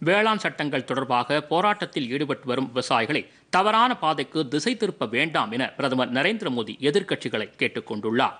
வேளாண் சட்டங்கள் தொடர்பாக போராட்டத்தில் ஈடுபட்டு வரும் விவசாயிகளை தவறான பாதைக்கு திசை திருப்ப வேண்டாம் என பிரதமர் நரேந்திர மோடி எதிர்க்கட்சிகளை கேட்டுக் கொண்டுள்ளார்.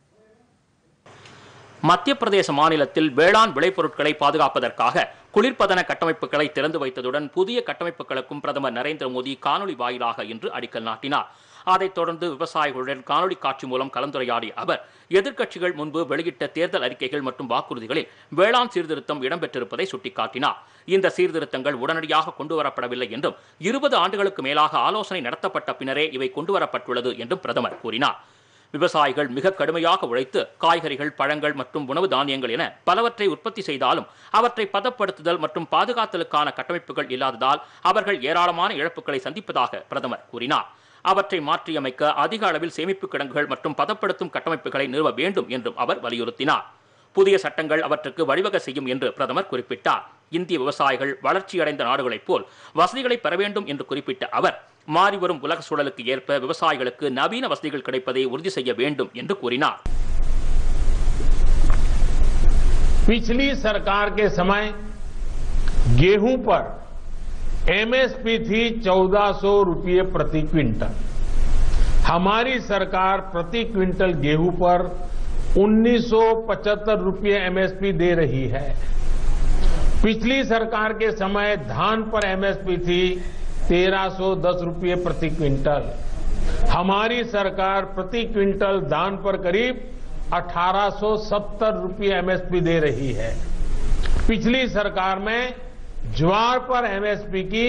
மத்திய பிரதேச மாநிலத்தில் வேளாண் விளைபொருட்களை பாதுகாப்பதற்காக குளிர்பதன கட்டமைப்புகளை திறந்து வைத்ததுடன் புதிய கட்டமைப்புகளுக்கும் பிரதமர் நரேந்திர மோடி காணொலி வாயிலாக இன்று அடிக்கல் நாட்டினார். அதைத் தொடர்ந்து விவசாயிகளுடன் காணொலி காட்சி மூலம் கலந்துரையாடிய அவர் எதிர்க்கட்சிகள் முன்பு வெளியிட்ட தேர்தல் அறிக்கைகள் மற்றும் வாக்குறுதிகளில் வேளாண் சீர்திருத்தம் இடம்பெற்றிருப்பதை சுட்டிக்காட்டினார். இந்த சீர்திருத்தங்கள் உடனடியாக கொண்டுவரப்படவில்லை என்றும் 20 ஆண்டுகளுக்கு மேலாக ஆலோசனை நடத்தப்பட்ட பின்னரே இவை கொண்டுவரப்பட்டுள்ளது என்றும் பிரதமர் கூறினார். விவசாயிகள் மிக கடுமையாக உழைத்து காய்கறிகள், பழங்கள் மற்றும் உணவு தானியங்கள் என பலவற்றை உற்பத்தி செய்தாலும் அவற்றை பதப்படுத்துதல் மற்றும் பாதுகாத்தலுக்கான கட்டமைப்புகள் இல்லாததால் அவர்கள் ஏராளமான இழப்புகளை சந்திப்பதாக பிரதமர் கூறினார். அவற்றை மாற்றியமைக்க அதிக அளவில் சேமிப்பு கிடங்குகள் மற்றும் பதப்படுத்தும் கட்டமைப்புகளை நிறுவ வேண்டும் என்றும் அவர் வலியுறுத்தினார். புதிய சட்டங்கள் அவற்றுக்கு வழிவகை செய்யும் என்று பிரதமர் குறிப்பிட்டார். இந்திய விவசாயிகள் வளர்ச்சியடைந்த நாடுகளைப் போல் வசதிகளை பெற வேண்டும் என்று குறிப்பிட்ட அவர் மாறிவரும் உலக சூழலுக்கு ஏற்ப விவசாயிகளுக்கு நவீன வசதிகள் கிடைப்பதை உறுதி செய்ய வேண்டும் என்று கூறினார். पिछली सरकार के समय गेहूं पर एमएसपी थी 1400 रुपये प्रति क्विंटल. हमारी सरकार प्रति क्विंटल गेहूं पर 1975 रुपये एमएसपी दे रही है. पिछली सरकार के समय धान पर एमएसपी थी 1310 रुपये प्रति क्विंटल. हमारी सरकार प्रति क्विंटल धान पर करीब 1870 रुपये एमएसपी दे रही है. पिछली सरकार में ज्वार पर एमएसपी थी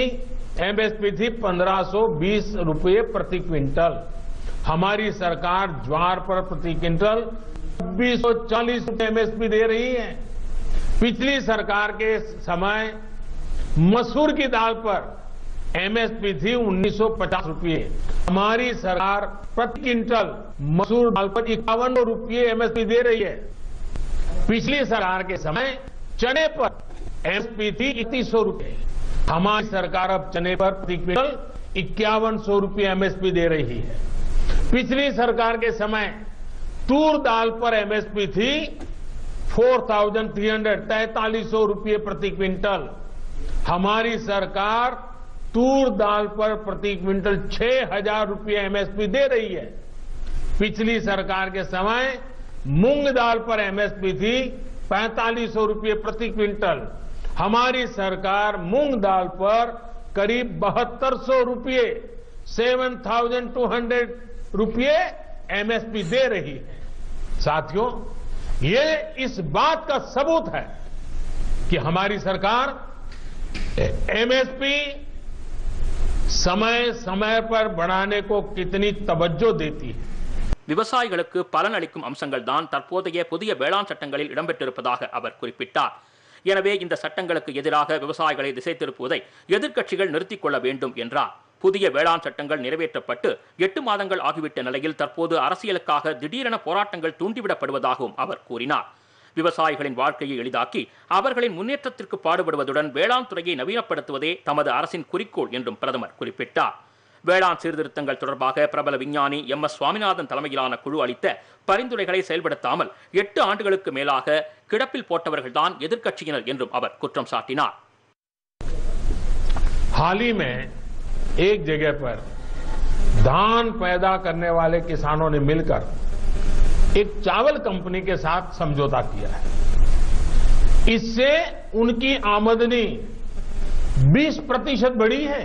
1520 रुपये प्रति क्विंटल. हमारी सरकार ज्वार पर प्रति क्विंटल 2640 रुपये एमएसपी दे रही है. पिछली सरकार के समय मसूर की दाल पर एमएसपी थी 1950 रुपये. हमारी सरकार प्रति क्विंटल मसूर दाल पर 51 रुपये एमएसपी दे रही है. पिछली सरकार के समय चने पर एमएसपी थी 3100 रुपये. हमारी सरकार अब चने पर प्रति क्विंटल 5100 रुपये एमएसपी दे रही है. पिछली सरकार के समय तूर दाल पर एमएसपी थी 4300 रुपये प्रति क्विंटल. हमारी सरकार तूर दाल पर प्रति क्विंटल 6000 रुपये एमएसपी दे रही है. पिछली सरकार के समय मूंग दाल पर एमएसपी थी 4500 रुपये प्रति क्विंटल. हमारी सरकार मूंग दाल पर करीब 7200 रुपये 7200 रुपये एमएसपी दे रही है. साथियों, ये इस बात का सबूत है कि हमारी सरकार एमएसपी समय समय पर बढ़ाने को कितनी तवज्जो देती है. விவசாயிகளுக்கு பலன் அளிக்கும் அம்சங்கள் தான் தற்போதைய புதிய வேளாண் சட்டங்களில் இடம்பெற்றிருப்பதாக அவர் குறிப்பிட்டார். எனவே இந்த சட்டங்களுக்கு எதிராக விவசாயிகளை திசை திருப்புவதை எதிர்க்கட்சிகள் நிறுத்திக் கொள்ள வேண்டும் என்றார். புதிய வேளாண் சட்டங்கள் நிறைவேற்றப்பட்டு 8 மாதங்கள் ஆகிவிட்ட நிலையில் தற்போது அரசியலுக்காக திடீரென போராட்டங்கள் தூண்டிவிடப்படுவதாகவும் அவர் கூறினார். விவசாயிகளின் வாழ்க்கையை எளிதாக்கி அவர்களின் முன்னேற்றத்திற்கு பாடுபடுவதுடன் வேளாண் துறையை நவீனப்படுத்துவதே தமது அரசின் குறிக்கோள் என்றும் பிரதமர் குறிப்பிட்டார். வேளாண் சீர்திருத்தங்கள் தொடர்பாக பிரபல விஞ்ஞானி MS சுவாமிநாதன் தலைமையிலான குழு அளித்த பரிந்துரைகளை செயல்படுத்தாமல் 8 ஆண்டுகளுக்கு மேலாக கிடப்பில் போட்டவர்கள்தான் எதிர்க்கட்சியினர் என்றும் அவர் குற்றம் சாட்டினார். हाल ही में एक जगह पर धान पैदा करने वाले किसानों ने मिलकर एक चावल कंपनी के साथ समझौता किया है. इससे उनकी आमदनी 20% बढ़ी है.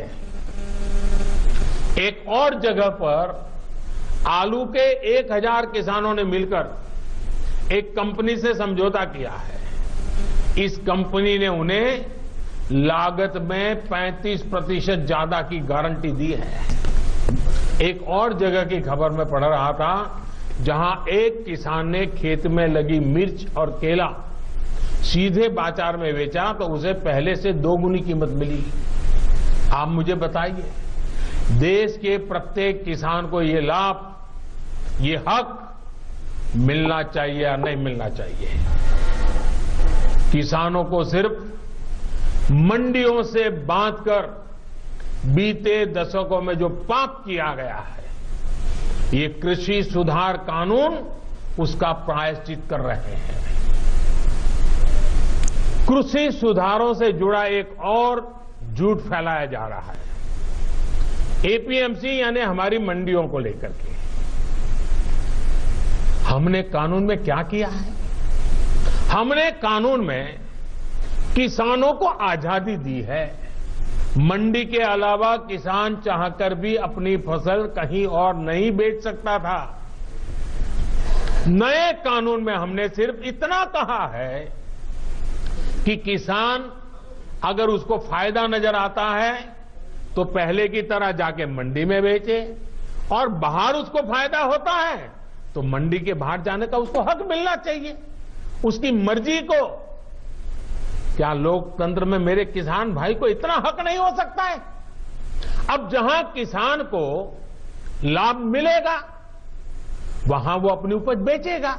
एक और जगह पर आलू के 1000 किसानों ने मिलकर एक कंपनी से समझौता किया है. इस कंपनी ने उन्हें लागत में 35% ज्यादा की गारंटी दी है. एक और जगह की खबर में पढ़ रहा था जहां एक किसान ने खेत में लगी मिर्च और केला सीधे बाजार में बेचा तो उसे पहले से 2 गुनी कीमत मिली. आप मुझे बताइए, देश के प्रत्येक किसान को ये लाभ, ये हक मिलना चाहिए या नहीं मिलना चाहिए? किसानों को सिर्फ मंडियों से बांधकर बीते दशकों में जो पाप किया गया है, ये कृषि सुधार कानून उसका प्रायश्चित कर रहे हैं. कृषि सुधारों से जुड़ा एक और झूठ फैलाया जा रहा है। एपीएमसी यानी हमारी मंडियों को लेकर के हमने कानून में क्या किया है? हमने कानून में किसानों को आजादी दी है। मंडी के अलावा किसान चाहकर भी अपनी फसल कहीं और नहीं बेच सकता था। नए कानून में हमने सिर्फ इतना कहा है कि किसान अगर उसको फायदा नजर आता है तो पहले की तरह जाके मंडी में बेचे, और बाहर उसको फायदा होता है तो मंडी के बाहर जाने का उसको हक मिलना चाहिए, उसकी मर्जी को। क्या लोकतंत्र में मेरे किसान भाई को इतना हक नहीं हो सकता है? अब जहां किसान को लाभ मिलेगा वहां वो अपनी उपज बेचेगा।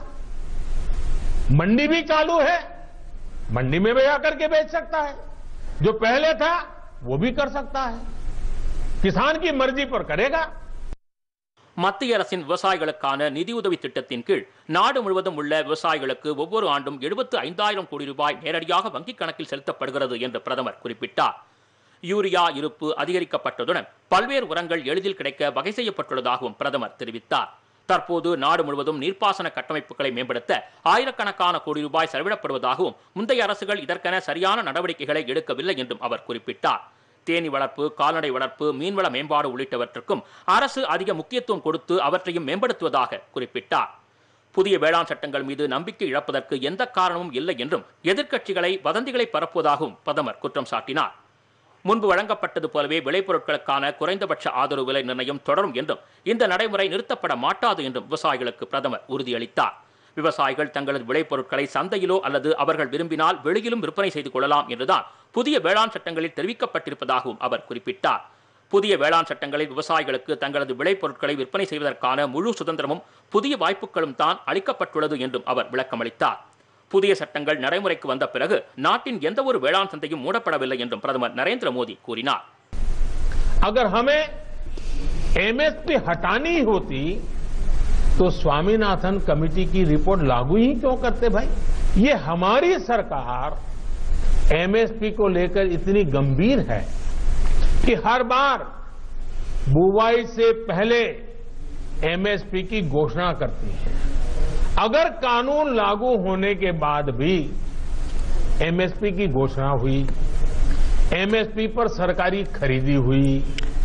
मंडी भी चालू है, मंडी में भी आकर के बेच सकता है। जो पहले था वो भी कर सकता है, किसान की मर्जी पर करेगा। மத்திய அரசின் விவசாயிகளுக்கான நிதியுதவி திட்டத்தின் கீழ் நாடு முழுவதும் உள்ள விவசாயிகளுக்கு ஒவ்வொரு ஆண்டும் 75,000 கோடி ரூபாய் நேரடியாக வங்கிக் கணக்கில் செலுத்தப்படுகிறது என்று பிரதமர் குறிப்பிட்டார். யூரியா இருப்பு அதிகரிக்கப்பட்டதுடன் பல்வேறு உரங்கள் எளிதில் கிடைக்க வகை செய்யப்பட்டுள்ளதாகவும் பிரதமர் தெரிவித்தார். தற்போது நாடு முழுவதும் நீர்ப்பாசன கட்டமைப்புகளை மேம்படுத்த ஆயிரக்கணக்கான கோடி ரூபாய் செலவிடப்படுவதாகவும் முந்தைய அரசுகள் இதற்கென சரியான நடவடிக்கைகளை எடுக்கவில்லை என்றும் அவர் குறிப்பிட்டார். தேனி வளர்ப்பு, கால்நடை வளர்ப்பு, மீன்வள மேம்பாடு உள்ளிட்டவற்றுக்கும் அரசு அதிக முக்கியத்துவம் கொடுத்து அவற்றையும் மேம்படுத்துவதாக குறிப்பிட்டார். புதிய வேளாண் சட்டங்கள் மீது நம்பிக்கை இழப்பதற்கு எந்த காரணமும் இல்லை என்றும் எதிர்க்கட்சிகளை வதந்திகளை பரப்புவதாகவும் பிரதமர் குற்றம் சாட்டினார். முன்பு வழங்கப்பட்டது போலவே விளைபொருட்களுக்கான குறைந்தபட்ச ஆதரவு விலை நிர்ணயம் தொடரும் என்றும் இந்த நடைமுறை நிறுத்தப்பட மாட்டாது என்றும் விவசாயிகளுக்கு பிரதமர் உறுதியளித்தார். விவசாயிகள் தங்களது விளைபொருட்களை சந்தையிலோ அல்லது அவர்கள் விரும்பினால் வெளியிலும் விற்பனை செய்து கொள்ளலாம் என்றுதான் புதிய வேளாண் சட்டங்களில் தெரிவிக்கப்பட்டிருப்பதாகவும் அவர் குறிப்பிட்டார். புதிய வேளாண் சட்டங்களில் விவசாயிகளுக்கு தங்களது விளைபொருட்களை விற்பனை செய்வதற்கான முழு சுதந்திரமும் புதிய வாய்ப்புகளும் தான் அளிக்கப்பட்டுள்ளது என்றும் அவர் விளக்கமளித்தார். புதிய சட்டங்கள் நடைமுறைக்கு வந்த பிறகு நாட்டின் எந்த ஒரு வேளாண் சந்தையும் மூடப்படவில்லை என்றும் பிரதமர் நரேந்திர மோடி கூறினார். अगर हमें एमएसपी हटानी होती तो स्वामीनाथन कमेटी की रिपोर्ट लागू ही क्यों करते भाई? ये हमारी सरकार एमएसपी को लेकर इतनी गंभीर है कि हर बार बुवाई से पहले एमएसपी की घोषणा करती है। अगर कानून लागू होने के बाद भी एमएसपी की घोषणा हुई, एमएसपी पर सरकारी खरीदी हुई,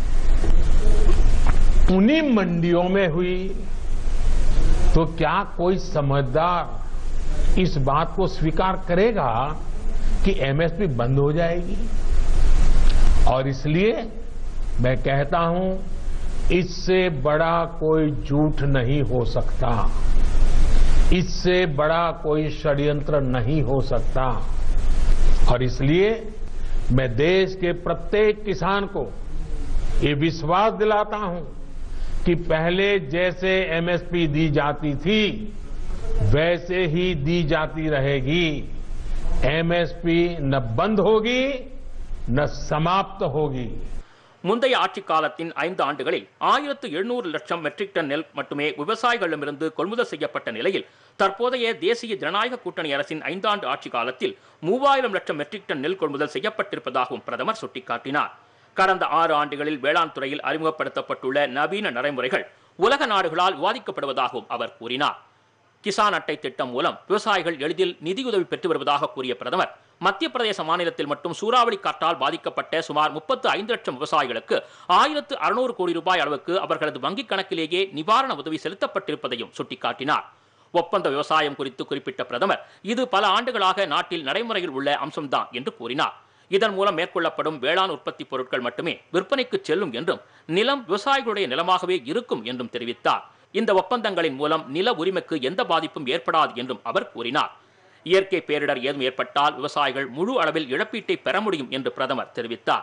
उन्हीं मंडियों में हुई, तो क्या कोई समझदार इस बात को स्वीकार करेगा कि एमएसपी बंद हो जाएगी? और इसलिए मैं कहता हूं, इससे बड़ा कोई झूठ नहीं हो सकता, इससे बड़ा कोई षड्यंत्र नहीं हो सकता। और इसलिए मैं देश के प्रत्येक किसान को ये विश्वास दिलाता हूं कि पहले जैसे एमएसपी दी जाती थी वैसे ही दी जाती रहेगी। एमएसपी न बंद होगी न समाप्त होगी। முந்தைய ஆட்சி காலத்தின் 5 ஆண்டுகளில் 1700 லட்சம் மெட்ரிக் டன் நெல் மட்டுமே விவசாயிகளிடமிருந்து கொள்முதல் செய்யப்பட்ட நிலையில் தற்போதைய தேசிய ஜனநாயக கூட்டணி அரசின் 5 ஆண்டு ஆட்சி காலத்தில் 3000 லட்சம் மெட்ரிக் டன் நெல் கொள்முதல் செய்யப்பட்டிருப்பதாகவும் பிரதமர் சுட்டிக்காட்டினார். கடந்த 6 ஆண்டுகளில் வேளாண் துறையில் அறிமுகப்படுத்தப்பட்டுள்ள நவீன நடைமுறைகள் உலக நாடுகளால் விவாதிக்கப்படுவதாகவும் அவர் கூறினார். கிசான் அட்டை திட்டம் மூலம் விவசாயிகள் எளிதில் நிதியுதவி பெற்று வருவதாக கூறிய பிரதமர், மத்திய பிரதேச மாநிலத்தில் மட்டும் சூறாவளி காற்றால் பாதிக்கப்பட்ட சுமார் 35 லட்சம் விவசாயிகளுக்கு 1600 கோடி ரூபாய் அளவுக்கு அவர்களது வங்கிக் கணக்கிலேயே நிவாரண உதவி செலுத்தப்பட்டிருப்பதையும் சுட்டிக்காட்டினார். ஒப்பந்த விவசாயம் குறித்து குறிப்பிட்ட பிரதமர், இது பல ஆண்டுகளாக நாட்டில் நடைமுறையில் உள்ள அம்சம்தான் என்று கூறினார். இதன் மூலம் மேற்கொள்ளப்படும் வேளாண் உற்பத்தி பொருட்கள் மட்டுமே விற்பனைக்கு செல்லும் என்றும் நிலம் விவசாயிகளுடைய நிலமாகவே இருக்கும் என்றும் தெரிவித்தார். இந்த ஒப்பந்தங்களின் மூலம் நில உரிமைக்கு எந்த பாதிப்பும் ஏற்படாது என்றும் அவர் கூறினார். இயற்கை பேரிடர் ஏதும் ஏற்பட்டால் விவசாயிகள் முழு அளவில் இழப்பீட்டை பெற முடியும் என்று பிரதமர் தெரிவித்தார்.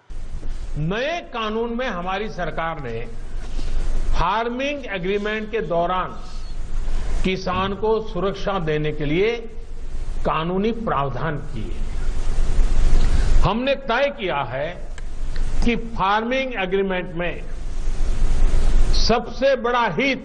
नए कानून में हमारी सरकार ने फार्मिंग एग्रीमेंट के दौरान किसान को सुरक्षा देने के लिए कानूनी प्रावधान किए। हमने तय किया है कि फार्मिंग एग्रीमेंट में सबसे बड़ा हित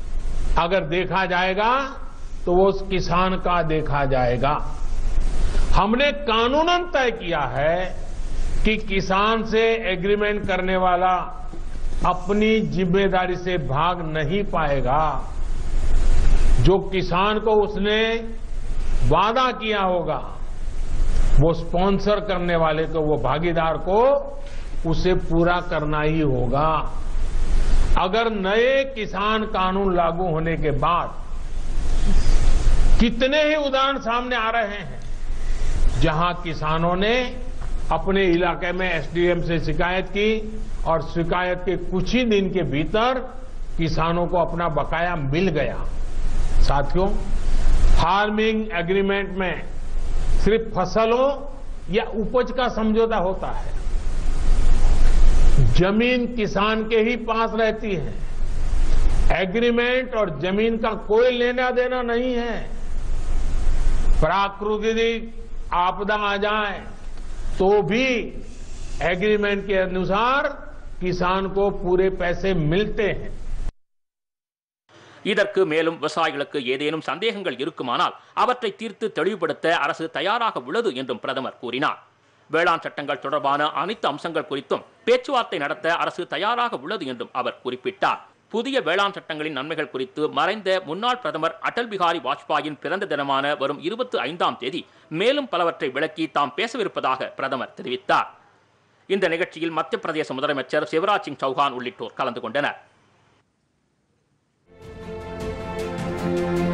अगर देखा जाएगा तो वो उस किसान का देखा जाएगा। हमने कानूनन तय किया है कि किसान से एग्रीमेंट करने वाला अपनी जिम्मेदारी से भाग नहीं पाएगा। जो किसान को उसने वादा किया होगा, वो स्पॉन्सर करने वाले को, वो भागीदार को उसे पूरा करना ही होगा। अगर नए किसान कानून लागू होने के बाद कितने ही उदाहरण सामने आ रहे हैं जहां किसानों ने अपने इलाके में एसडीएम से शिकायत की और शिकायत के कुछ ही दिन के भीतर किसानों को अपना बकाया मिल गया। साथियों, फार्मिंग एग्रीमेंट में सिर्फ फसलों या उपज का समझौता होता है। जमीन किसान के ही पास रहती है। एग्रीमेंट और जमीन का कोई लेना देना नहीं है। प्राकृतिक आपदा आ जाए तो भी एग्रीमेंट के अनुसार किसान को पूरे पैसे मिलते हैं। இதற்கு மேலும் விவசாயிகளுக்கு ஏதேனும் சந்தேகங்கள் இருக்குமானால் அவற்றை தீர்த்து தெளிவுபடுத்த அரசு தயாராக உள்ளது என்றும் பிரதமர் கூறினார். வேளாண் சட்டங்கள் தொடர்பான அனைத்து அம்சங்கள் குறித்தும் பேச்சுவார்த்தை நடத்த அரசு தயாராக உள்ளது என்றும் அவர் குறிப்பிட்டார். புதிய வேளாண் சட்டங்களின் நன்மைகள் குறித்து மறைந்த முன்னாள் பிரதமர் அடல் பிகாரி வாஜ்பாயின் பிறந்த தினமான வரும் 25ஆம் தேதி மேலும் பலவற்றை விளக்கி தாம் பேசவிருப்பதாக பிரதமர் தெரிவித்தார். இந்த நிகழ்ச்சியில் மத்திய பிரதேச முதலமைச்சர் சிவராஜ் சிங் சௌஹான் உள்ளிட்டோர் கலந்து கொண்டனர்.